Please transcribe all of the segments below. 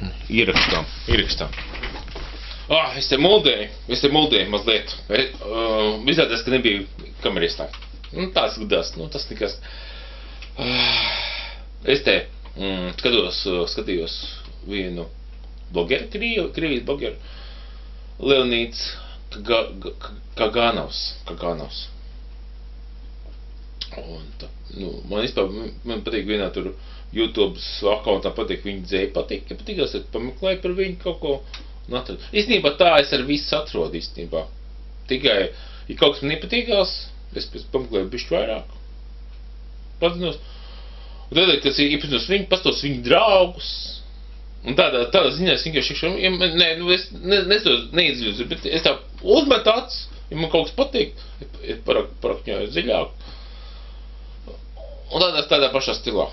Ierakstām. Es te muldēju mazliet. Izrādās, ka nebija kameristā. Tās gadās, tas nekas. Es te skatījos vienu blogeru, Krievijas blogeru, Leonīds Kaganovs. Un tā, man patīk vienā tur YouTube akauntā patīk viņa dzēja patīk, ja patīkās, tad pameklēju par viņu kaut ko un atradu. Īstenībā tā es ar visu atrodu īstenībā. Tikai, ja kaut kas man nepatīkās, es pēc pameklēju bišķi vairāk. Pazinos. Un tad, kad es iepazinos viņu, pastos viņu draugus. Un tādā ziņā es vienkārši es neizdziļos, bet es tā uzmetu acis, ja man kaut kas patīk, es parakņoju dziļāk. Un tādā pašā stilā.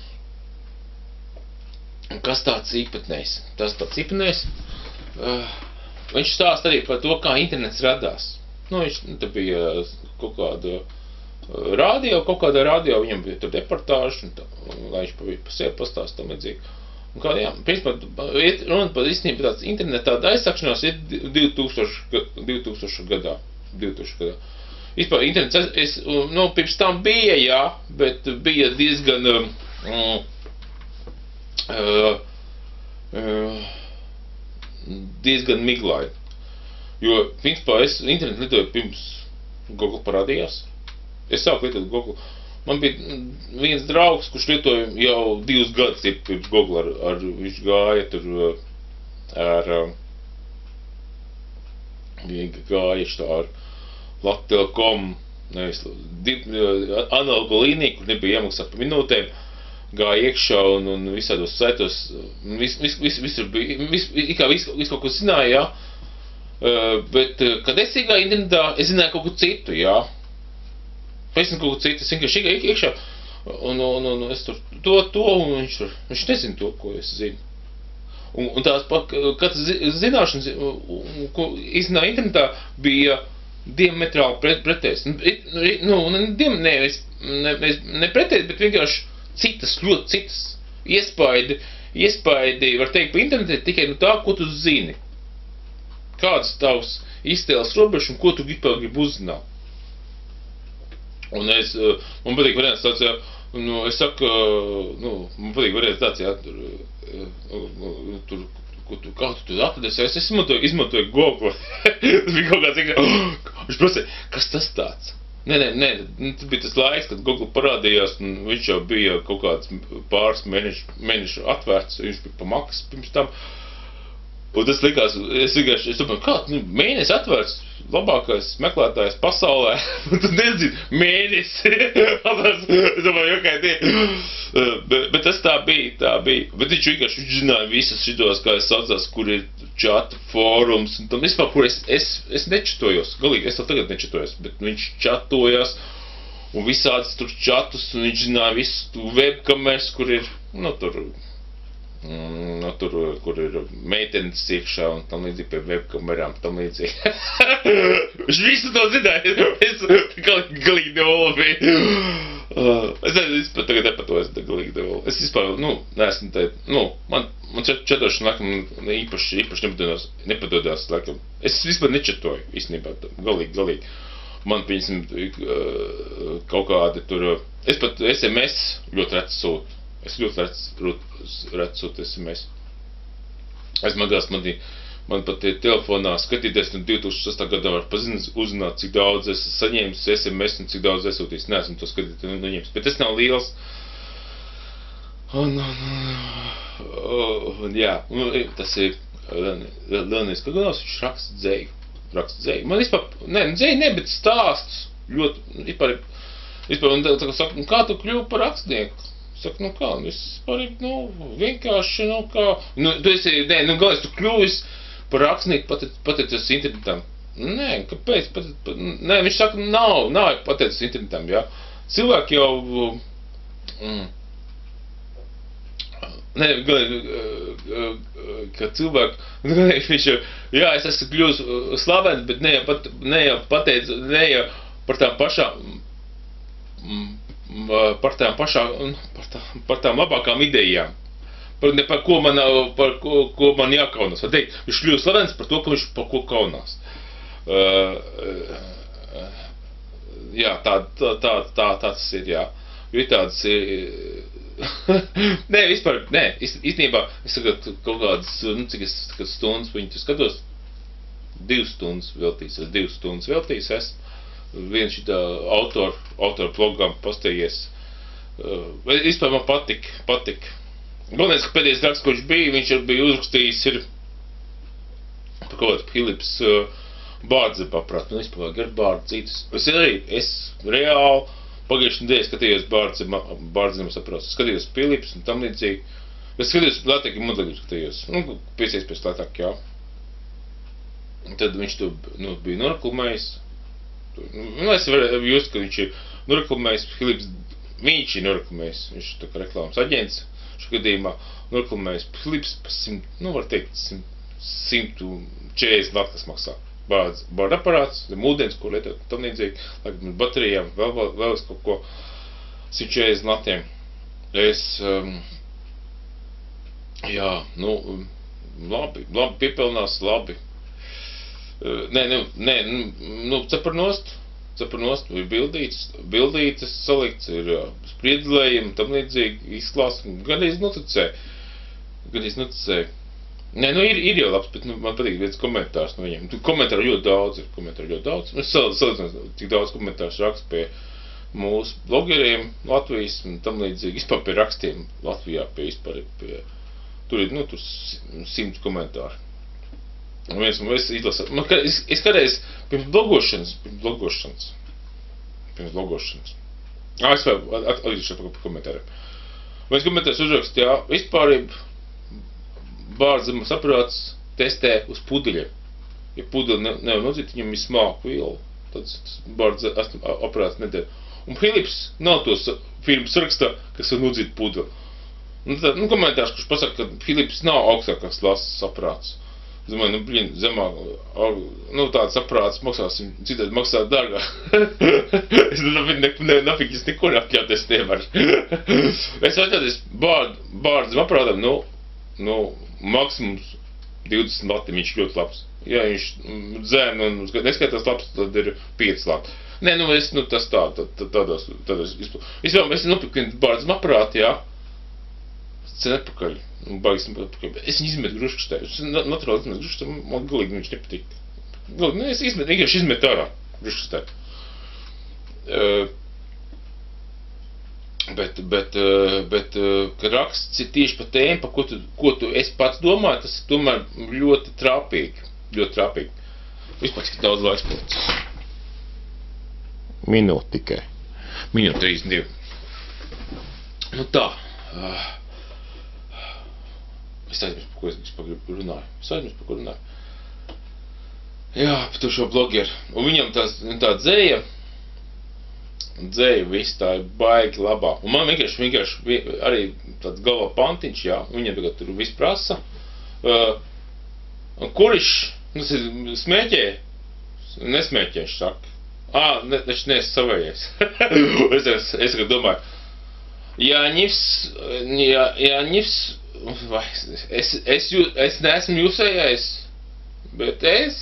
Kas tāds īpatnējs? Viņš stāsta arī par to, kā internets radās. Te bija kaut kāda radio, viņam bija tur departāža, lai viņš pa sevi pastāst tam līdzīgi. Un kā, jā, principā, runa par īstenībā tāds internetā aizsākšanās ir 2000 gadā. Vispār internets, pirms tam bija, jā, bet bija diezgan miglaini. Jo, principā, es internetu lietoju pirms Google parādījās. Es sāku lietot Google. Man bija viens draugs, kurš lietoja jau 2 gadus pirms Google, viņš gāja tur ar Latvijas.com, analogo līniju, kur nebija iemaksāt par minūtēm, gāja iekšā un visādos saitos, visur bija, visu kaut ko zināja, jā, bet, kad es iegāju internetā, es zināju kaut ko citu, jā, es vienkārši iegāju iekšā, un es tur to, un viņš nezina to, ko es zinu. Un tās, katras zināšanas, ko izzināja internetā, bija diametrāli pretējs. Ne pretējs, bet vienkārši citas, ļoti citas iespaidi, var teikt, pa internetē tikai no tā, ko tu zini. Kādas tavs iztēles robežas un ko tu gribi uzzināt. Un man patīk variants tāds, jā, es saku, man patīk variants tāds, jā, kā tu tur atradies, es izmantoju Google. Tas bija kaut kāds viņš prasīja, kas tas tāds? Nē, tas bija tas laiks, kad Google parādījās, un viņš jau bija kaut kāds pāris mēnešu atvērts, viņš bija pamaksas pirms tam. Un tas likās, es domāju, kā, mēnesis atvērts, labākais meklētājs pasaulē, un tu nezini, mēnesi. Es domāju, bet tas tā bija. Bet viņš vienkārši zināja visas šitos, kā es saucās, kur ir čata fórums, un tam vispār, kur es nečatojos, galīgi, es vēl tagad nečatojos, bet viņš čatojās, un visādas tur čatus, un viņš zināja visus webkameras, kur ir, kur ir meitenes iekšā un tam līdzīgi pie webkamerām, tam līdzīgi. Viņš visu to zināja, es galīgi nevolvi. Es nezinu, tagad nepatos, galīgi nevolvi. Es vispār, neesmu te, man čatošana, laikam, īpaši nepadodās, laikam. Es vispār nečatoju, īstenībā, galīgi. Man, piemēram, kaut kādi tur, es pat SMS ļoti reti sūtu. Es ļoti reti sūtu SMS. Es magās, man pat telefonā skatīties, 2008. gadā var uzzināt, cik daudz es saņēmu SMS un cik daudz es sūtījis. Neesmu to skatīt un neņems, bet tas nav liels. Jā, tas ir Leonīds Kaganovs, viņš raksta dzēju. Man vispār, dzēju ne, bet stāstus ļoti, vispār, kā tu kļuvi par rakstnieku? Saku, kā, es parīgi, vienkārši, kā, tu esi, galvenais, tu kļuvis par rakstnieku pateicies internetam. Nē, kāpēc? Viņš saka, nav pateicies internetam, jā. Cilvēki jau, ka cilvēki, viņš jau, jā, es esmu kļuvis slavens, bet ne jau pateicu, ne jau par tām pašām, par tām labākām idejām. Par ko man jākaunās. Var teikt, viņš kļūst slavens par to, ka viņš par ko kaunās. Jā, tā tas ir, jā. Jo ir tāds... Nē, vispār, īstenībā, es tagad kaut kādas, cik es stundas viņu tu skatos, 2 stundas veltījis esmu. Viens šitā autoru blogām pasteijies. Vispār man patik. Galvenais, ka pēdējais raksts, ko viņš bija uzrakstījis, ir par kaut kādu Philips Bārdzem paprāt. Man vispār gar Bārdzītas. Es reāli pagājušajā nedēļā skatījos Bārdzem saprāts. Skatījos Philips un tam līdzīgi. Es skatījos lētāk, modlīgu skatījos. Pēc iespējas lētāk, jā. Tad viņš to bija noreklamējis. Es varu just, ka viņš ir noreklamējis. Philips, viņš ir noreklamējis. Viņš ir tā kā reklāmas aģents. Šo gadījumā noreklamējis Philips par 100, var teikt, 140 lat, kas maksā. Bārda aparāts, ūdens, ko lietot, tam līdzīgi, baterijām, vēl es kaut ko 140 latiem. Labi, piepelnās, labi. Ceparnost, ir bildītes salikts, ir spriedzelējumi, tam līdzīgi izklāsts, gandrīz noticēja. Nē, ir jau labs, bet man patīk viens komentārs no viņiem. Komentāru ļoti daudz ir, Es salīdzinu, tik daudz komentārs rakstu pie mūsu blogeriem Latvijas un tam līdzīgi, vispār pie rakstiem Latvijā, tur ir 100 komentāri. Un viens man izlasa, es kādreiz pirms blogošanas. Es vēl atgriežos par komentāriem. Viens komentārs uzrakst, jā, vispārība Bārdzem saprāts testē uz pudeļiem. Ja pudeļi nevar nodzīt, viņam ir smāku vielu, tad Bārdzem aparāts nedēļ. Un Philips nav tos firmas rakstā, kas var nodzīt pudeļi. Komentārs, kurš pasaka, ka Philips nav augstākās klases aparāts. Es domāju, zemāk, tāds aparāts maksāsim, citādi maksā dārgāk. Es nafik neko neapļauties nevar. Es atļauties Bārdzem aparātam, maksimums 20 lati, viņš ļoti labs. Ja viņš dzēn un neskaitās labs, tad ir 5 lati. Nē, tas tādos. Es nopirku Bārdzem aparātu, jā. Cen atpakaļ. Es viņu izmetu gruškastē. Naturāli izmetu gruškastē, man galīgi viņš nepatīk. Es vienkārši izmetu ārā gruškastē. Bet kad raksts ir tieši par tēmu, par ko tu es pats domāju, tas ir tomēr ļoti trāpīgi. Vispār cik daudz laiks palicis. Minūte tikai. Minūte 32. Tā. Es aizmirstu, par ko es runāju. Jā, par to šo blogeru. Un viņam tā dzēja viss tā ir baigi labā. Un man vienkārši arī tāds galvā pantiņš, jā, viņam tagad tur viss prasa. Kurš, smēķē? Nesmēķē, viņš saka. Taču neesi savējais. Es tagad domāju, Jāņivs, es neesmu jūsējais, bet es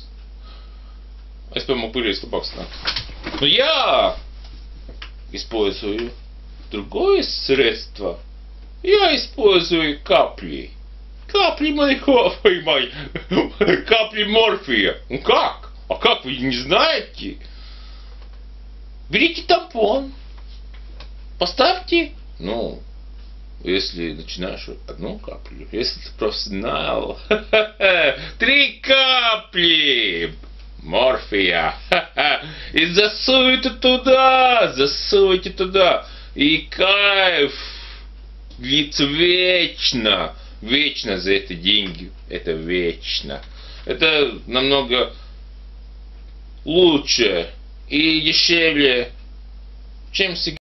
пойму пылись лупаксна. Я использую другое средство. Я использую капли. Капли морфия. Капли морфия. Ну как? А как вы не знаете? Берите тампон. Поставьте. Ну, если начинаешь одну каплю, если ты профессионал, 3 капли морфия. И засуйте туда. И кайф длится вечно. Вечно за это деньги. Это вечно. Это намного лучше и дешевле, чем сигареты.